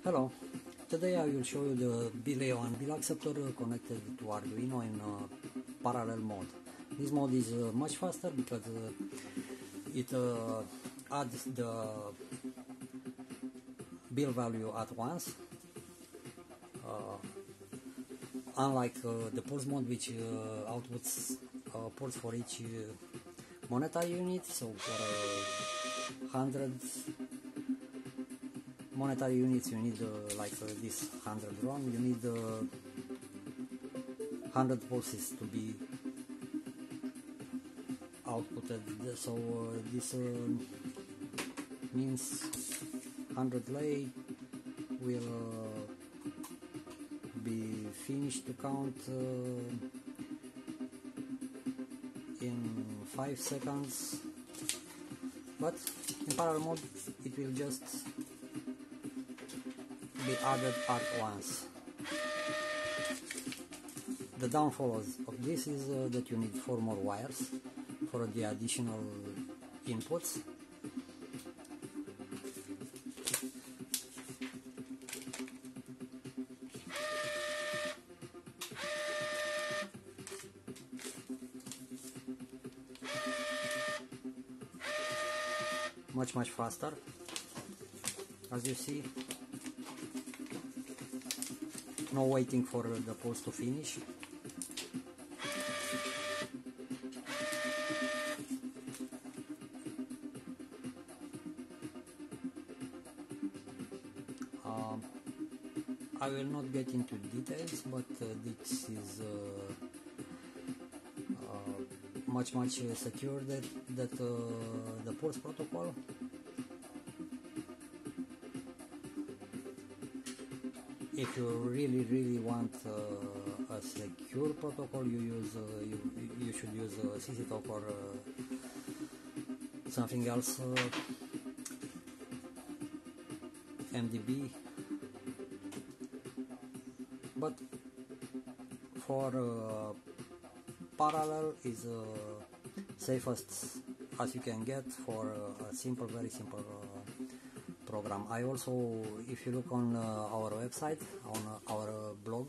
Hello, today I will show you the belay and bill acceptor connected to Arduino in parallel mode. This mode is much faster because it adds the bill value at once, unlike the pulse mode, which outputs ports for each monetary unit. So for 100 monetary units you need like this 100 ROM, you need 100 pulses to be outputted. So this means 100 lay will be finished to count in 5 seconds, but in parallel mode it will just be added at once. The downfall of this is that you need 4 more wires for the additional inputs. Much faster, as you see. No waiting for the pulse to finish. I will not get into details, but this is much secure that the pulse protocol. If you really want a secure protocol, you should use CC Talk or something else, MDB. But for parallel is safest as you can get for a very simple program. I also, if you look on our website, on our blog,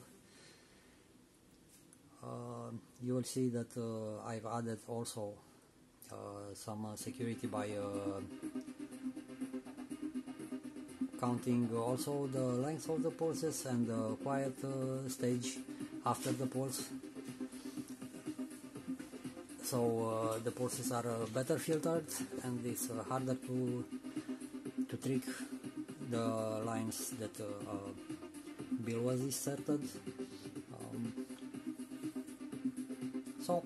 you will see that I've added also some security by counting also the length of the pulses and the quiet stage after the pulse. So the pulses are better filtered, and it's harder to trick the lines that bill was inserted. So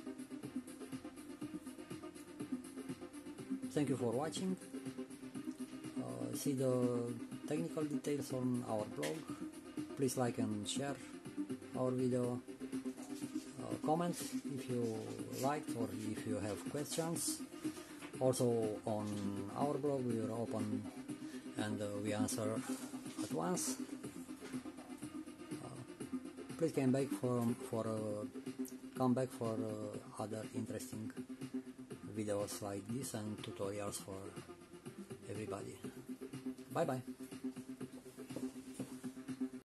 thank you for watching. See the technical details on our blog. Please like and share our video. Comment if you liked or if you have questions. Also on our blog we are open and we answer at once. Please come back for other interesting videos like this and tutorials for everybody. Bye bye.